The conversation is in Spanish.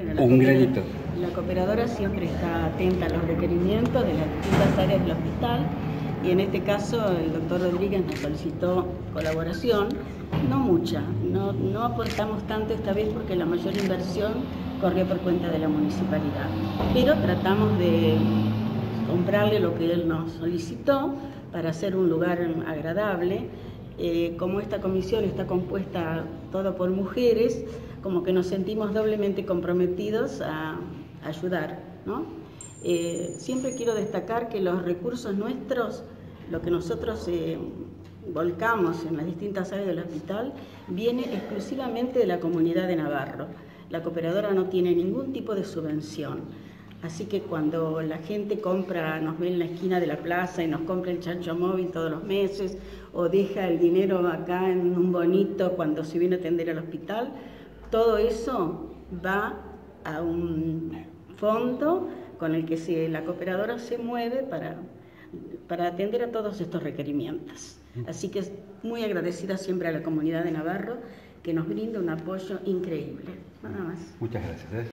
Bueno, Un granito. La cooperadora siempre está atenta a los requerimientos de las distintas áreas del hospital y en este caso el doctor Rodríguez nos solicitó colaboración, no mucha, no aportamos tanto esta vez porque la mayor inversión corrió por cuenta de la municipalidad, pero tratamos de comprarle lo que él nos solicitó para hacer un lugar agradable. Como esta comisión está compuesta todo por mujeres, como que nos sentimos doblemente comprometidos a ayudar, ¿no? Siempre quiero destacar que los recursos nuestros, lo que nosotros volcamos en las distintas áreas del hospital, viene exclusivamente de la comunidad de Navarro. La cooperadora no tiene ningún tipo de subvención. Así que cuando la gente compra, nos ve en la esquina de la plaza y nos compra el chancho móvil todos los meses, o deja el dinero acá en un bonito cuando se viene a atender al hospital, todo eso va a un fondo con el que la cooperadora se mueve para atender a todos estos requerimientos. Así que muy agradecida siempre a la comunidad de Navarro que nos brinda un apoyo increíble. Nada más. Muchas gracias.